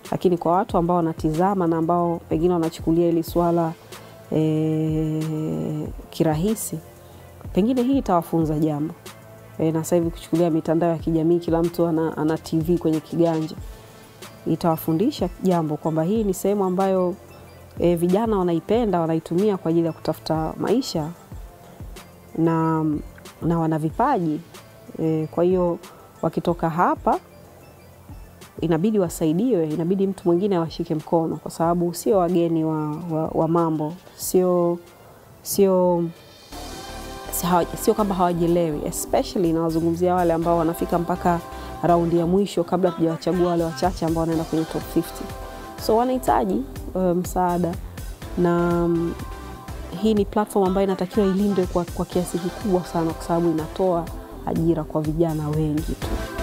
Lakini kwa watu ambao wanatizama na ambao pengine wanachukulia hili swala kirahisi, pengine hii itawafunza jambo. Na sasa hivi kuchukulia mitandao ya kijamii, kila mtu ana TV kwenye kiganja, itawafundisha jambo kwamba hii ni sehemu ambayo vijana wanaipenda, wanaitumia kwa ajili ya kutafuta maisha na wana vipaji. Kwa hiyo wakitoka hapa inabidi wasaidiwe, inabidi mtu mwingine awashike mkono, kwa sababu sio wageni wa mambo, sio kama hawajielewi, especially nawazungumzia wale ambao wanafika mpaka raundi ya mwisho kabla tujawachagua wale wachache ambao wanaenda kwenye top 50. So wanahitaji msaada, na hii ni platform ambayo inatakiwa ilindwe kwa kiasi kikubwa sana, kwa sababu inatoa ajira kwa vijana wengi tu.